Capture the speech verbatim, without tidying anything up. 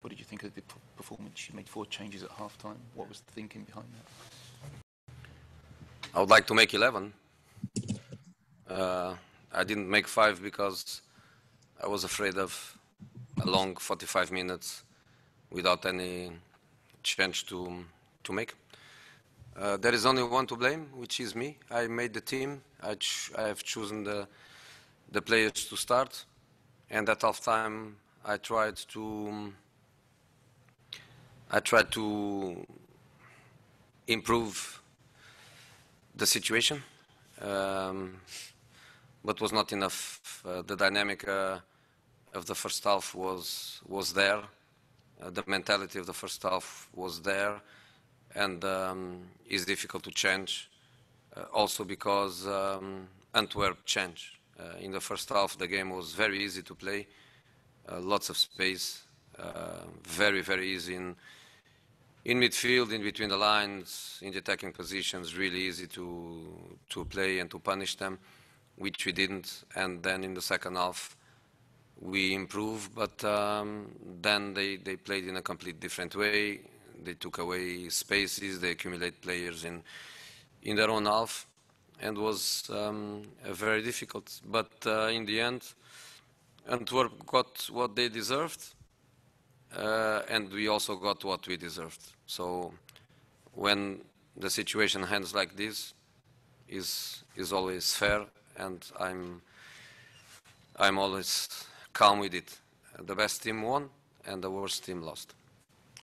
What did you think of the performance? You made four changes at half-time. What was the thinking behind that? I would like to make eleven. Uh, I didn't make five because I was afraid of a long forty-five minutes without any change to, to make. Uh, there is only one to blame, which is me. I made the team. I, ch I have chosen the, the players to start. And at half-time, I tried to I tried to improve the situation, um, but was not enough. Uh, the dynamic uh, of the first half was was there. Uh, the mentality of the first half was there, and um, is difficult to change. Uh, also because um, Antwerp changed. Uh, in the first half, the game was very easy to play, uh, lots of space, uh, very very easy in. In midfield, in between the lines, in the attacking positions, really easy to to play and to punish them, which we didn't. And then in the second half, we improved, but um, then they, they played in a complete different way. They took away spaces, they accumulate players in in their own half, and was um, very difficult. But uh, in the end, Antwerp got what they deserved. Uh, and we also got what we deserved. So when the situation ends like this, is is always fair, and I'm I'm always calm with it. The best team won, and the worst team lost.